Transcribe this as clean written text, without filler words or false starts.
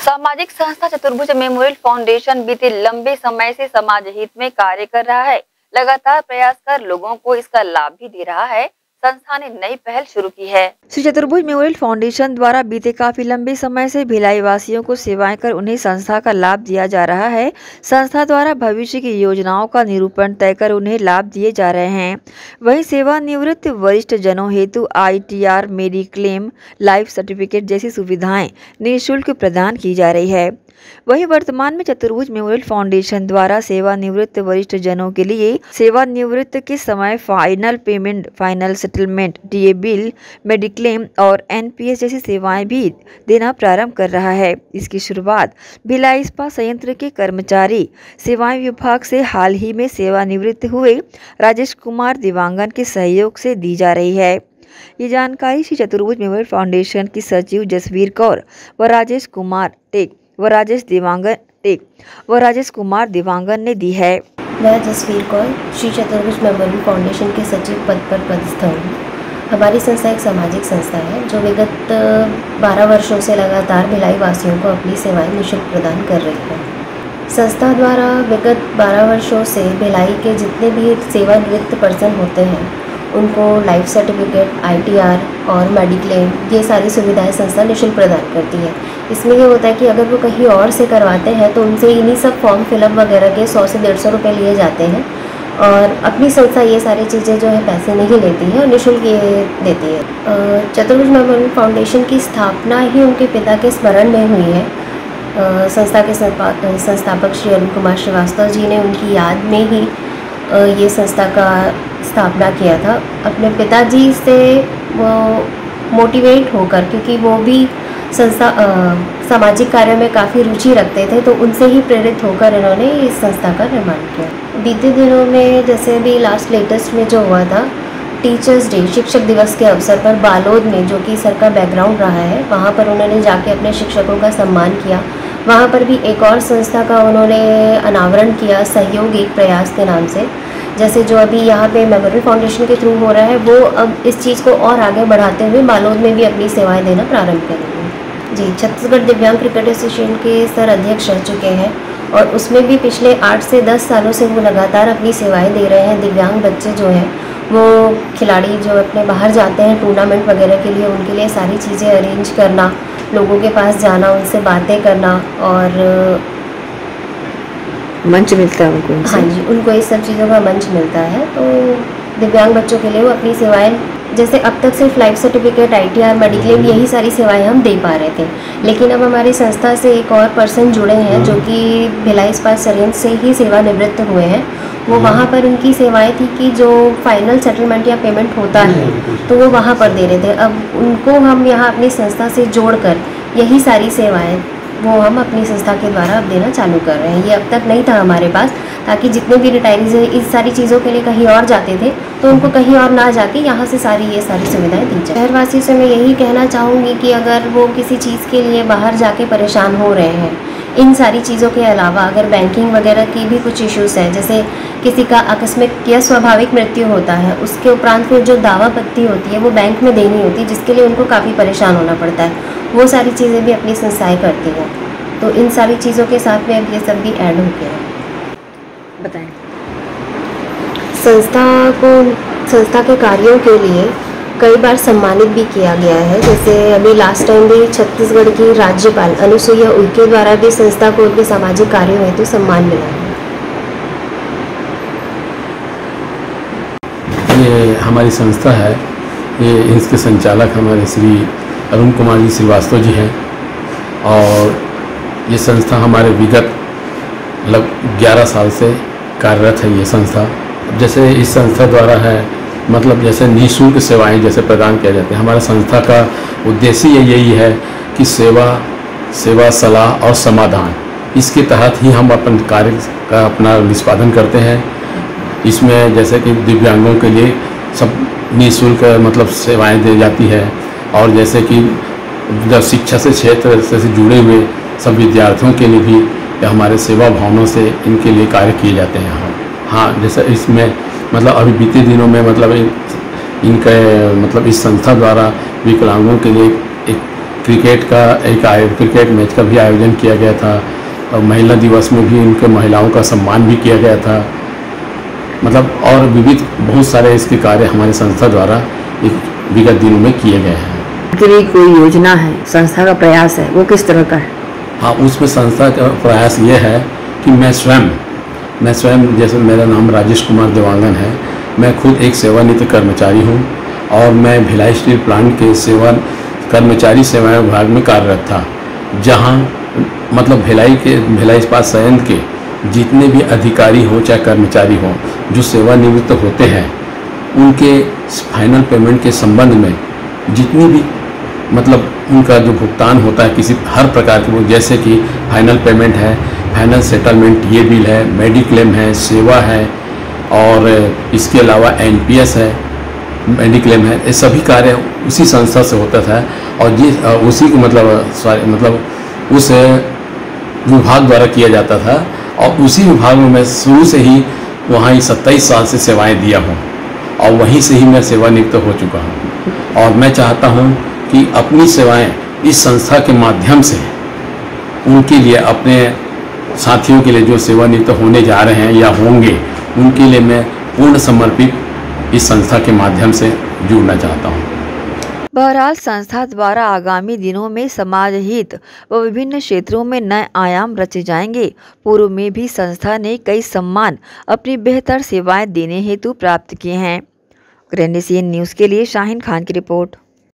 सामाजिक संस्था चतुर्भुज मेमोरियल फाउंडेशन बीते लंबे समय से समाज हित में कार्य कर रहा है। लगातार प्रयास कर लोगों को इसका लाभ भी दे रहा है। संस्था ने नई पहल शुरू की है। श्री चतुर्भुज मेमोरियल फाउंडेशन द्वारा बीते काफी लंबे समय से भिलाई वासियों को सेवाएं कर उन्हें संस्था का लाभ दिया जा रहा है। संस्था द्वारा भविष्य की योजनाओं का निरूपण तय कर उन्हें लाभ दिए जा रहे हैं। वहीं सेवानिवृत्त वरिष्ठ जनों हेतु ITR, मेडिक्लेम, लाइफ सर्टिफिकेट जैसी सुविधाएं निःशुल्क प्रदान की जा रही है। वहीं वर्तमान में चतुर्भुज मेमोरियल फाउंडेशन द्वारा सेवानिवृत्त वरिष्ठ जनों के लिए सेवानिवृत्त के समय final payment, final settlement, DA bill, mediclaim और NPS जैसी सेवाएं भी देना प्रारंभ कर रहा है। इसकी शुरुआत भिलाई इस्पात संयंत्र के कर्मचारी सेवाएं विभाग से हाल ही में सेवानिवृत्त हुए राजेश कुमार दिवांगन के सहयोग से दी जा रही है। ये जानकारी श्री चतुर्भुज मेमोरियल फाउंडेशन की सचिव जसवीर कौर व राजेश कुमार दिवांगन ने दी है। मैं जसवीर कौर श्री चतुर्भुज मेमोरियल फाउंडेशन के सचिव पद पर पदस्थ हूँ। हमारी संस्था एक सामाजिक संस्था है जो विगत 12 वर्षों से लगातार भिलाई वासियों को अपनी सेवाएं निःशुल्क प्रदान कर रही है। संस्था द्वारा विगत 12 वर्षों से भिलाई के जितने भी सेवानिवृत्त पर्सन होते हैं उनको लाइफ सर्टिफिकेट, ITR और मेडिक्लेम ये सारी सुविधाएं संस्था निःशुल्क प्रदान करती है। इसमें ये होता है कि अगर वो कहीं और से करवाते हैं तो उनसे इन्हीं सब फॉर्म फिलअप वगैरह के 100 से 150 रुपये लिए जाते हैं और अपनी संस्था ये सारी चीज़ें जो है पैसे नहीं लेती है और निःशुल्क ये देती है। चतुर्भुज मेमोरियल फाउंडेशन की स्थापना ही उनके पिता के स्मरण में हुई है। संस्था के संस्थापक श्री अरुण कुमार श्रीवास्तव जी ने उनकी याद में ही ये संस्था का स्थापना किया था। अपने पिताजी से वो मोटिवेट होकर, क्योंकि वो भी संस्था सामाजिक कार्यों में काफ़ी रुचि रखते थे, तो उनसे ही प्रेरित होकर इन्होंने इस संस्था का निर्माण किया। बीते दिनों में जैसे भी लेटेस्ट में जो हुआ था टीचर्स डे, शिक्षक दिवस के अवसर पर बालोद में, जो कि सर का बैकग्राउंड रहा है, वहाँ पर उन्होंने जाके अपने शिक्षकों का सम्मान किया। वहाँ पर भी एक और संस्था का उन्होंने अनावरण किया, सहयोग एक प्रयास के नाम से। जैसे जो अभी यहाँ पे मेमोरियल फाउंडेशन के थ्रू हो रहा है, वो अब इस चीज़ को और आगे बढ़ाते हुए बालोद में भी अपनी सेवाएं देना प्रारंभ करेंगे। जी, छत्तीसगढ़ दिव्यांग क्रिकेट एसोसिएशन के सर अध्यक्ष रह चुके हैं और उसमें भी पिछले 8 से 10 सालों से वो लगातार अपनी सेवाएं दे रहे हैं। दिव्यांग बच्चे जो हैं, वो खिलाड़ी जो अपने बाहर जाते हैं टूर्नामेंट वगैरह के लिए, उनके लिए सारी चीज़ें अरेंज करना, लोगों के पास जाना, उनसे बातें करना और मंच मिलता है उनको। हाँ जी, उनको इस सब चीज़ों का मंच मिलता है। तो दिव्यांग बच्चों के लिए वो अपनी सेवाएं, जैसे अब तक सिर्फ लाइफ सर्टिफिकेट, ITR, मेडिक्लेम यही सारी सेवाएं हम दे पा रहे थे, लेकिन अब हमारी संस्था से एक और पर्सन जुड़े हैं जो कि भिलाई इस्पात संयंत्र से ही सेवानिवृत्त हुए हैं। वो वहाँ पर उनकी सेवाएं थी कि जो फाइनल सेटलमेंट या पेमेंट होता है तो वो वहाँ पर दे रहे थे। अब उनको हम यहाँ अपनी संस्था से जोड़कर यही सारी सेवाएं वो हम अपनी संस्था के द्वारा अब देना चालू कर रहे हैं। ये अब तक नहीं था हमारे पास, ताकि जितने भी रिटायरीज इस सारी चीज़ों के लिए कहीं और जाते थे तो उनको कहीं और ना जाके यहाँ से ये सारी सुविधाएं दी जाए। शहरवासियों से मैं यही कहना चाहूँगी कि अगर वो किसी चीज़ के लिए बाहर जाके परेशान हो रहे हैं, इन सारी चीज़ों के अलावा अगर बैंकिंग वगैरह की भी कुछ इश्यूज़ है, जैसे किसी का आकस्मिक या स्वाभाविक मृत्यु होता है, उसके उपरांत फिर जो दावा पत्ती होती है वो बैंक में देनी होती है, जिसके लिए उनको काफ़ी परेशान होना पड़ता है। वो सारी चीज़ें भी अपनी संस्थाएँ करती हैं। तो इन सारी चीज़ों के साथ में अब ये सब भी ऐड हो गया है। बताएं। संस्था के कार्यों के लिए कई बार सम्मानित भी किया गया है। जैसे अभी लास्ट टाइम भी छत्तीसगढ़ की राज्यपाल अनुसुईया उइके द्वारा भी संस्था को उनके सामाजिक कार्यों हेतु सम्मान मिला है। ये हमारी संस्था है, ये इसके संचालक हमारे श्री अरुण कुमार जी श्रीवास्तव जी हैं और ये संस्था हमारे विगत लगभग 11 साल से कार्यरत है। ये संस्था जैसे इस संस्था द्वारा है, मतलब जैसे निःशुल्क सेवाएं जैसे प्रदान किया जाते हैं। हमारा संस्था का उद्देश्य यही है कि सेवा सलाह और समाधान, इसके तहत ही हम अपन कार्य का अपना निष्पादन करते हैं। इसमें जैसे कि दिव्यांगों के लिए सब निःशुल्क मतलब सेवाएं दी जाती है और जैसे कि जब शिक्षा से क्षेत्र से जुड़े हुए सब विद्यार्थियों के लिए भी हमारे सेवा भावनाओं से इनके लिए कार्य किए जाते हैं। हाँ, जैसे इसमें मतलब अभी बीते दिनों में मतलब इनके मतलब इस संस्था द्वारा विकलांगों के लिए एक क्रिकेट मैच का भी आयोजन किया गया था और महिला दिवस में भी उनके महिलाओं का सम्मान भी किया गया था। मतलब और विविध बहुत सारे इसके कार्य हमारे संस्था द्वारा विगत दिनों में किए गए हैं। के लिए कोई योजना है, संस्था का प्रयास है, वो किस तरह का है? हाँ, उसमें संस्था का प्रयास ये है कि मैं स्वयं जैसे मेरा नाम राजेश कुमार देवांगन है, मैं खुद एक सेवानिवृत्त कर्मचारी हूँ और मैं भिलाई स्टील प्लांट के कर्मचारी सेवा विभाग में कार्यरत था, जहाँ मतलब भिलाई इस्पात संयंत्र के जितने भी अधिकारी हों चाहे कर्मचारी हों जो सेवानिवृत्त होते हैं, उनके फाइनल पेमेंट के संबंध में जितनी भी मतलब उनका जो भुगतान होता है किसी हर प्रकार के, जैसे कि फाइनल पेमेंट है, फाइनल सेटलमेंट ये बिल है, मेडिक्लेम है, सेवा है और इसके अलावा एनपीएस है, मेडिक्लेम है, ये सभी कार्य उसी संस्था से होता था और ये उसी को मतलब उस विभाग द्वारा किया जाता था और उसी विभाग में मैं शुरू से ही वहाँ 27 साल से सेवाएं दिया हूँ और वहीं से ही मैं सेवानिवृत्त हो चुका हूँ। और मैं चाहता हूँ कि अपनी सेवाएं इस संस्था के माध्यम से उनके लिए, अपने साथियों के लिए जो सेवानिवृत्त होने जा रहे हैं या होंगे, उनके लिए मैं पूर्ण समर्पित इस संस्था के माध्यम से जुड़ना चाहता हूँ। बहरहाल संस्था द्वारा आगामी दिनों में समाज हित व विभिन्न क्षेत्रों में नए आयाम रचे जाएंगे। पूर्व में भी संस्था ने कई सम्मान अपनी बेहतर सेवाएं देने हेतु प्राप्त किए हैं। ग्रैंड एशियन न्यूज़ के लिए शाहीन खान की रिपोर्ट।